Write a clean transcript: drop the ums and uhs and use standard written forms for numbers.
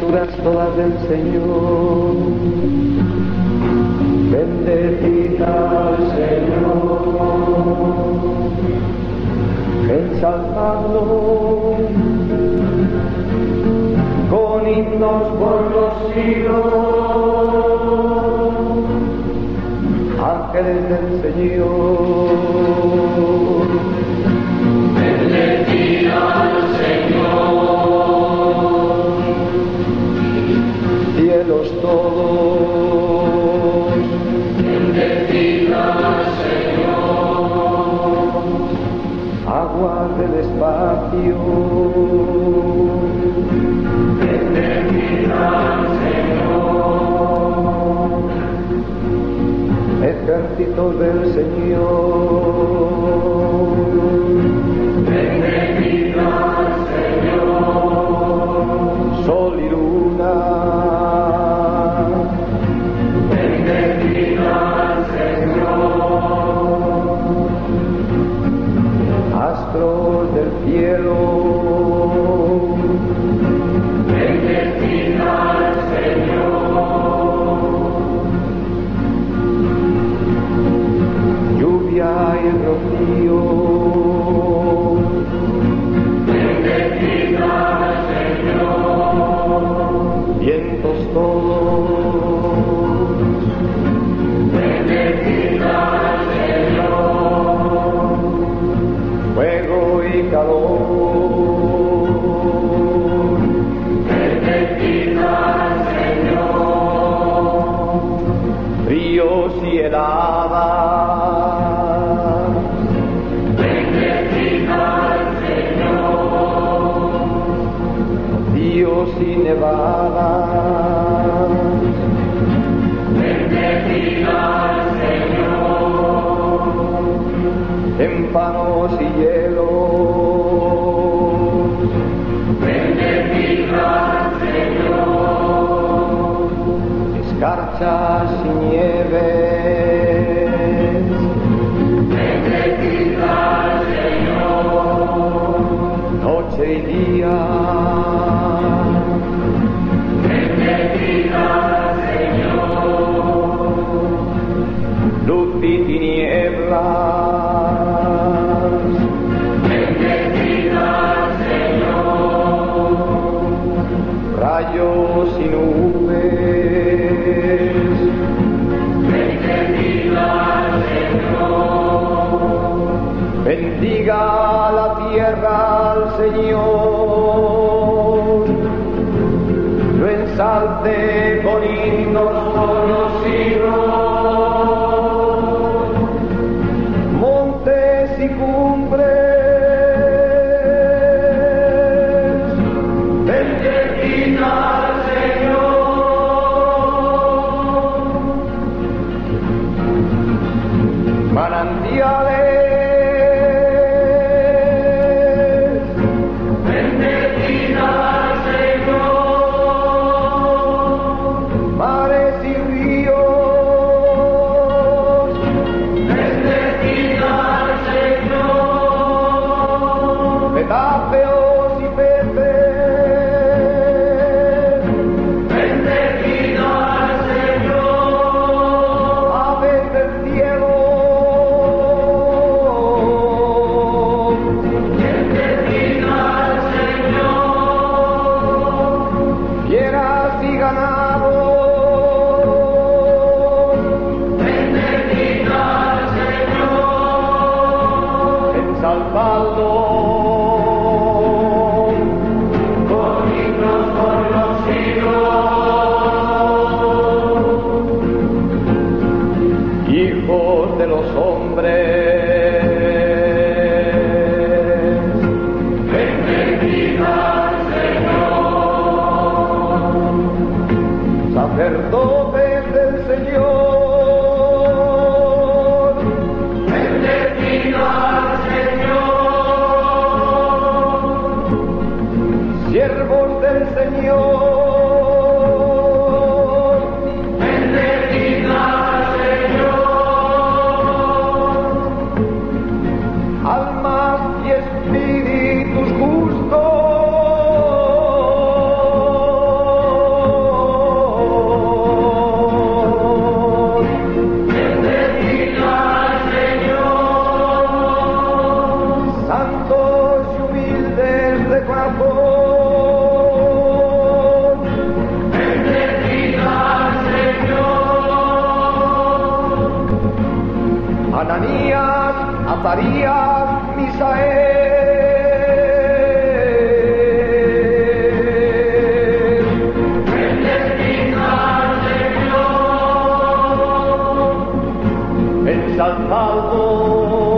criaturas todas del Señor, bendecid al Señor, ensalzadlo con himnos por los siglos, ángeles del Señor. Bendecid al Señor, cielos todos, bendecid al Señor, aguas del espacio, bendecid al Señor, ejércitos del Señor, bendecid al Señor, sol y luna, bendecid al Señor, astros del cielo, bendecid al Señor, lluvia y rocío, bendecid al Señor, vientos todos, bendecid al Señor, fuego y calor, bendecid al Señor, ríos y heladas, bendecid al Señor, rocíos y nevadas, bendecid al Señor, témpanos y hielos, bendecid al Señor, escarchas y nieves, bendecid al Señor, noche y día, bendecid al Señor, luz y tinieblas, bendecid al Señor, rayos y nubes, bendecid al Señor, bendiga la tierra al Señor, lo ensalte con himnos por los siglos, montes y cumbres, bendecid al Señor, manantiales, bendecid al Señor, mares y ríos, bendecid al Señor, cetáceos y peces, bendecid al Señor, aves del cielo, bendecid al Señor, fieras y ganados, bendecid al Señor, ensalzadlo con himnos por los siglos, hijos de los hombres, bendecid al Señor, sacerdotes del Señor, bendecid al Señor, siervos del Señor, bendecid al Señor, almas y espíritus justos, Jacob. Bendecida al Señor. Ananías, Azarías, Misael. Bendecida al Señor. Ensalzado